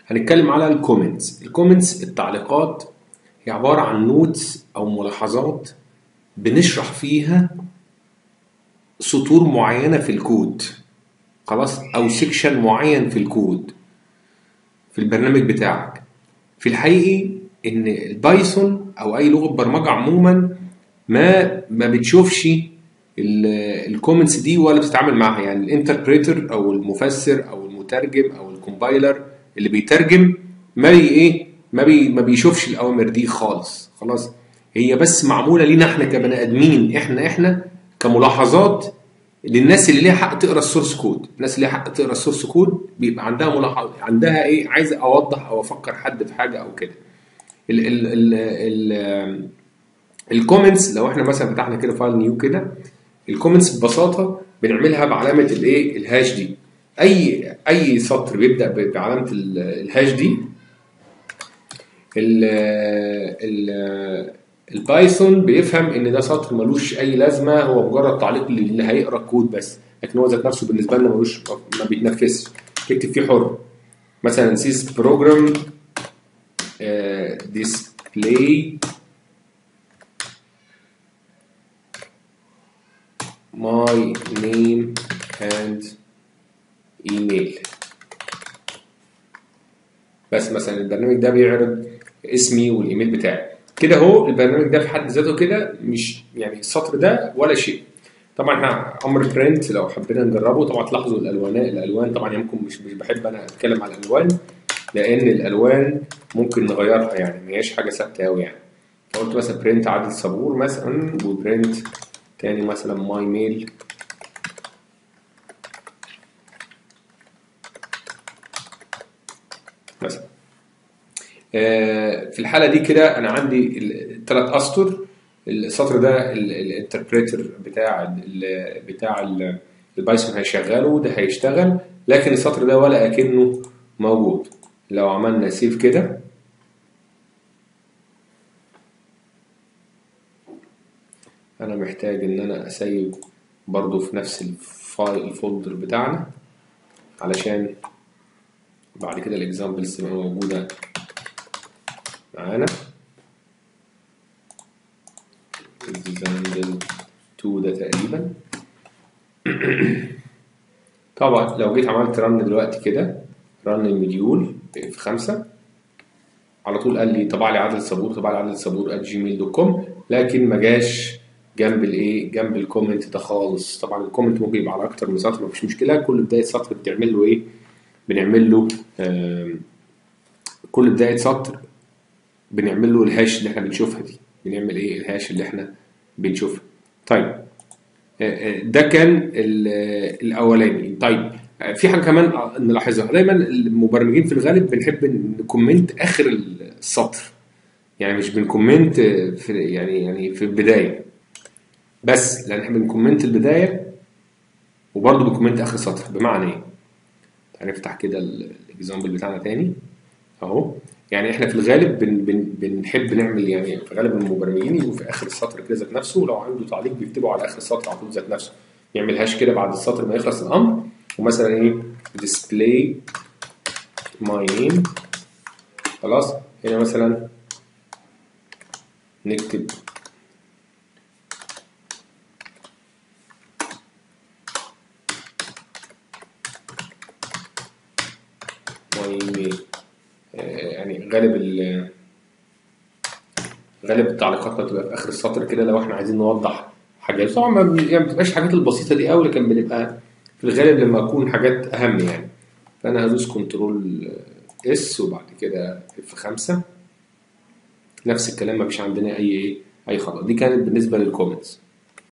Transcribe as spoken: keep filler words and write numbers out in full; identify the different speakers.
Speaker 1: هنتكلم على الكومنتس. الكومنتس التعليقات هي عبارة عن نوتس أو ملاحظات بنشرح فيها سطور معينة في الكود، خلاص، أو سيكشن معين في الكود في البرنامج بتاعك. في الحقيقي إن البايثون أو أي لغة برمجة عموما ما ما بتشوفش الكومنتس دي ولا بتتعامل معها. يعني الانتربريتر أو المفسر أو المترجم أو الكومبايلر اللي بيترجم ما بي ايه ما بي ما بيشوفش الاوامر دي خالص. خلاص، هي بس معموله لينا احنا كبني ادمين، احنا احنا كملاحظات للناس اللي ليها حق تقرا السورس كود. الناس اللي ليها حق تقرا السورس كود بيبقى عندها ملاحظه، عندها ايه، عايز اوضح او افكر حد في حاجه او كده. ال ال ال ال الكومنتس لو احنا مثلا فتحنا كده فايل نيو كده، الكومنتس ببساطه بنعملها بعلامه الايه الهاش دي. اي اي سطر بيبدا بعلامه الهاش دي ال ال البايثون بيفهم ان ده سطر ملوش اي لازمه، هو مجرد تعليق اللي هيقرا الكود بس، لكن هو ذات نفسه بالنسبه لنا ملوش، ما بيتنفذش. تكتب فيه حر مثلا سيس بروجرام ديسبلاي ماي نيم اند ايميل بس. مثلا البرنامج ده بيعرض اسمي والايميل بتاعي كده. هو البرنامج ده في حد ذاته كده مش يعني السطر ده ولا شيء. طبعا احنا امر برنت لو حبينا نجربه، طبعا تلاحظوا الالوان الالوان طبعا يمكن مش مش بحب انا اتكلم على الالوان، لان الالوان ممكن نغيرها، يعني ما هياش حاجه ثابته قوي. يعني قلت مثلا برنت عادل صبور مثلا، وبرنت تاني مثلا ماي ميل مثلا. في الحاله دي كده انا عندي الثلاث اسطر. السطر ده الانتربريتر بتاع ال بتاع ال البايثون هيشغله، وده هيشتغل، لكن السطر ده ولا اكنه موجود. لو عملنا سيف كده، انا محتاج ان انا اسيب برضو في نفس الفايل الفولدر بتاعنا علشان بعد كده الاكزامبلز تبقى موجوده معانا. example اتنين ده تقريبا. طبعا لو جيت عملت رن دلوقتي كده، رن المديول في خمسة، على طول قال لي طبع لي عادل صبور، طبع لي عادل صبور ات جيميل دوت كوم، لكن ما جاش جنب الايه جنب الكومنت ده خالص. طبعا الكومنت ممكن يبقى على اكتر من سطر، مفيش مشكله. كل بدايه سطر بتعمل له ايه بنعمل له كل بدايه سطر بنعمل له الهاش اللي احنا بنشوفها دي. بنعمل ايه الهاش اللي احنا بنشوفها. طيب ده كان الاولاني. طيب في حاجه كمان نلاحظها، دايما المبرمجين في الغالب بنحب نكومنت اخر السطر، يعني مش بنكومنت في يعني يعني في البدايه بس، لان احنا بنكومنت البدايه وبرضه بنكومنت اخر السطر. بمعنى ايه؟ تعالى نفتح كده الاكزامبل بتاعنا تاني اهو. يعني احنا في الغالب بن بن بنحب نعمل، يعني في غالب المبرمجين يجوا في اخر السطر كده ذات نفسه، ولو عنده تعليق بيكتبه على اخر السطر على طول ذات نفسه، يعملهاش كده بعد السطر ما يخلص الامر. ومثلا ايه display my name، خلاص. هنا مثلا نكتب my name. يعني غالب ال غالب التعليقات بتبقى في اخر السطر كده لو احنا عايزين نوضح حاجات. طبعا ما بتبقاش حاجات البسيطه دي قوي، لكن بنبقى في الغالب لما تكون حاجات اهم يعني. فانا هدوس كنترول اس وبعد كده اف خمسة، نفس الكلام، ما فيش عندنا اي اي خطأ. دي كانت بالنسبه للكومنتس.